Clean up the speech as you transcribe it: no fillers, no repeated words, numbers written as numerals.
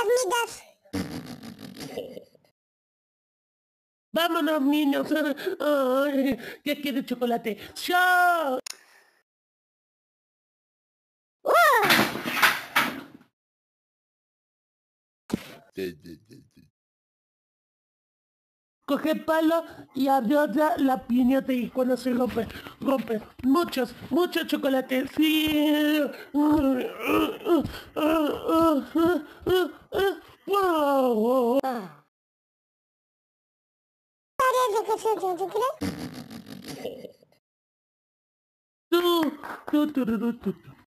fantasmitas. Vámonos, niños. Ay, ¿qué quiere chocolate? ¡Yo! Coge palo y abrió la piñata y cuando se rompe. Muchos chocolates. Sí. Parece que soy yo, ¿tú crees? Tú, tú, tú, tú, tú, tú.